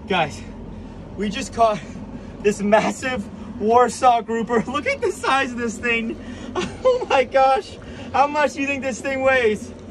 Guys, we just caught this massive Warsaw Grouper. Look at the size of this thing. Oh my gosh. How much do you think this thing weighs?